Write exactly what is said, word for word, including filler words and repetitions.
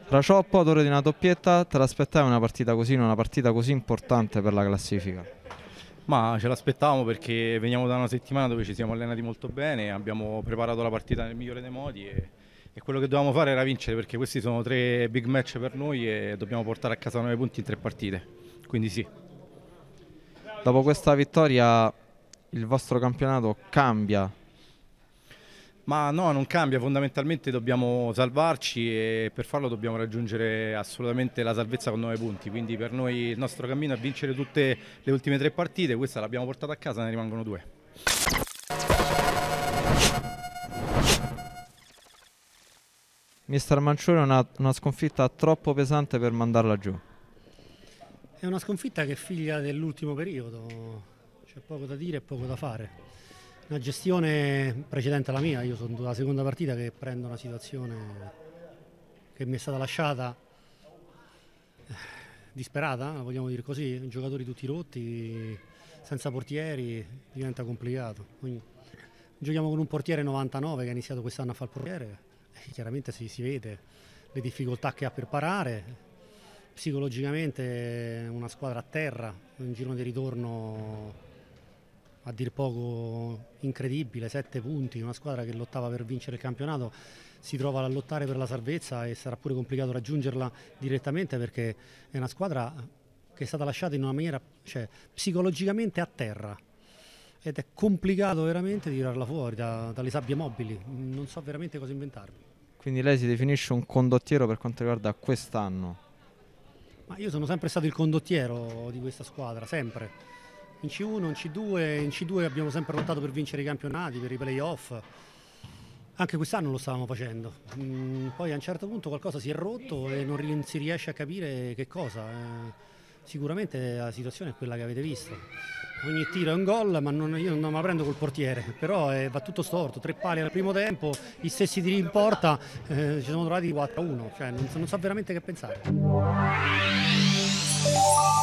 Raccioppo, autore di una doppietta, te l'aspettavi una partita così, una partita così importante per la classifica? Ma ce l'aspettavamo perché veniamo da una settimana dove ci siamo allenati molto bene, abbiamo preparato la partita nel migliore dei modi e, e quello che dovevamo fare era vincere, perché questi sono tre big match per noi e dobbiamo portare a casa nove punti in tre partite, quindi sì. Dopo questa vittoria il vostro campionato cambia? Ma no, non cambia, fondamentalmente dobbiamo salvarci e per farlo dobbiamo raggiungere assolutamente la salvezza con nove punti, quindi per noi il nostro cammino è vincere tutte le ultime tre partite, questa l'abbiamo portata a casa, ne rimangono due. Mister Mancione, una, una sconfitta troppo pesante per mandarla giù. È una sconfitta che è figlia dell'ultimo periodo, c'è poco da dire e poco da fare. Una gestione precedente alla mia, io sono la seconda partita che prendo una situazione che mi è stata lasciata eh, disperata, vogliamo dire così, giocatori tutti rotti, senza portieri, diventa complicato. Quindi, giochiamo con un portiere novantanove che ha iniziato quest'anno a fare il portiere, e chiaramente si, si vede le difficoltà che ha per parare, psicologicamente una squadra a terra, un girone di ritorno a dir poco incredibile, sette punti, una squadra che lottava per vincere il campionato si trova a lottare per la salvezza e sarà pure complicato raggiungerla direttamente perché è una squadra che è stata lasciata in una maniera, cioè, psicologicamente a terra ed è complicato veramente tirarla fuori da, dalle sabbie mobili, non so veramente cosa inventarmi. Quindi lei si definisce un condottiero per quanto riguarda quest'anno? Ma io sono sempre stato il condottiero di questa squadra, sempre. In C uno, in C due, in C due abbiamo sempre lottato per vincere i campionati, per i playoff. Anche quest'anno lo stavamo facendo. Mm, poi a un certo punto qualcosa si è rotto e non ri- si riesce a capire che cosa. Eh, sicuramente la situazione è quella che avete visto. Ogni tiro è un gol, ma non, io non me la prendo col portiere, però eh, va tutto storto, tre pali al primo tempo, gli stessi tiri in porta, eh, ci siamo trovati quattro a uno, cioè non, non so veramente che pensare.